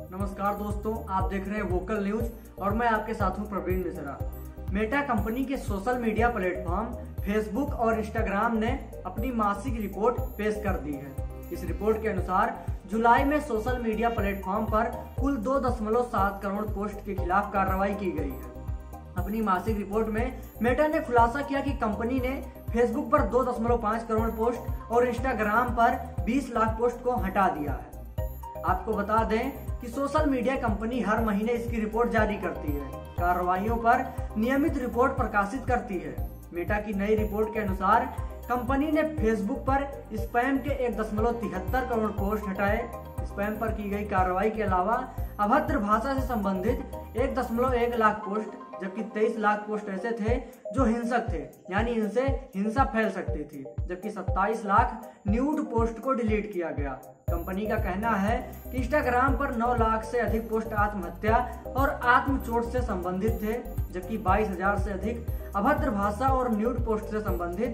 नमस्कार दोस्तों, आप देख रहे हैं वोकल न्यूज और मैं आपके साथ हूं प्रवीण मिश्रा। मेटा कंपनी के सोशल मीडिया प्लेटफॉर्म फेसबुक और इंस्टाग्राम ने अपनी मासिक रिपोर्ट पेश कर दी है। इस रिपोर्ट के अनुसार जुलाई में सोशल मीडिया प्लेटफॉर्म पर कुल 2.7 करोड़ पोस्ट के खिलाफ कार्रवाई की गई है। अपनी मासिक रिपोर्ट में मेटा ने खुलासा किया कि कंपनी ने फेसबुक पर 2.5 करोड़ पोस्ट और इंस्टाग्राम पर 20 लाख पोस्ट को हटा दिया है। आपको बता दें कि सोशल मीडिया कंपनी हर महीने इसकी रिपोर्ट जारी करती है, कार्रवाइयों पर नियमित रिपोर्ट प्रकाशित करती है। मेटा की नई रिपोर्ट के अनुसार कंपनी ने फेसबुक पर स्पैम के 1.73 करोड़ पोस्ट हटाए। स्पैम पर की गई कार्रवाई के अलावा अभद्र भाषा से संबंधित 1.1 लाख पोस्ट, जबकि 23 लाख पोस्ट ऐसे थे जो हिंसक थे, यानी इनसे हिंसा फैल सकती थी, जबकि 27 लाख न्यूड पोस्ट को डिलीट किया गया। कंपनी का कहना है कि इंस्टाग्राम पर 9 लाख से अधिक पोस्ट आत्महत्या और आत्मचोट से संबंधित थे, जबकि 22,000 से अधिक अभद्र भाषा और न्यूड पोस्ट से संबंधित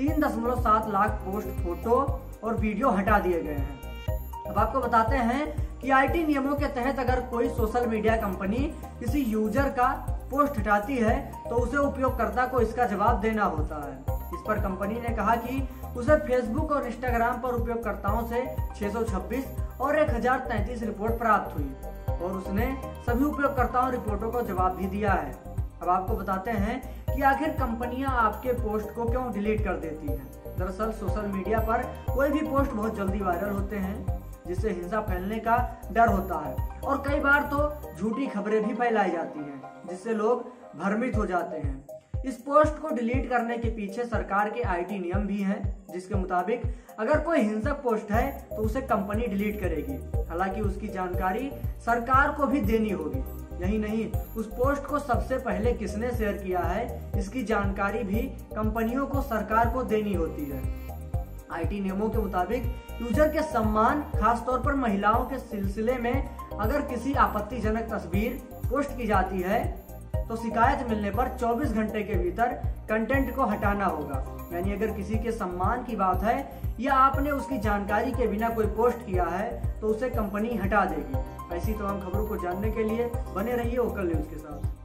3.7 लाख पोस्ट, फोटो और वीडियो हटा दिए गए हैं। अब आपको बताते हैं कि आईटी नियमों के तहत अगर कोई सोशल मीडिया कंपनी किसी यूजर का पोस्ट हटाती है तो उसे उपयोगकर्ता को इसका जवाब देना होता है। इस पर कंपनी ने कहा कि उसे फेसबुक और इंस्टाग्राम पर उपयोगकर्ताओं से 626 और 1033 रिपोर्ट प्राप्त हुई और उसने सभी उपयोगकर्ताओं रिपोर्टों को जवाब भी दिया है। अब आपको बताते हैं कि आखिर कंपनियां आपके पोस्ट को क्यों डिलीट कर देती हैं। दरअसल सोशल मीडिया पर कोई भी पोस्ट बहुत जल्दी वायरल होते हैं, जिससे हिंसा फैलने का डर होता है और कई बार तो झूठी खबरें भी फैलाई जाती हैं, जिससे लोग भ्रमित हो जाते हैं। इस पोस्ट को डिलीट करने के पीछे सरकार के आईटी नियम भी हैं, जिसके मुताबिक अगर कोई हिंसक पोस्ट है तो उसे कंपनी डिलीट करेगी। हालांकि उसकी जानकारी सरकार को भी देनी होगी। यही नहीं, उस पोस्ट को सबसे पहले किसने शेयर किया है, इसकी जानकारी भी कंपनियों को सरकार को देनी होती है। आईटी नियमों के मुताबिक यूजर के सम्मान, खासतौर पर महिलाओं के सिलसिले में अगर किसी आपत्तिजनक तस्वीर पोस्ट की जाती है तो शिकायत मिलने पर 24 घंटे के भीतर कंटेंट को हटाना होगा। यानी अगर किसी के सम्मान की बात है या आपने उसकी जानकारी के बिना कोई पोस्ट किया है तो उसे कंपनी हटा देगी। ऐसी तमाम खबरों को जानने के लिए बने रहिए वोकल न्यूज के साथ।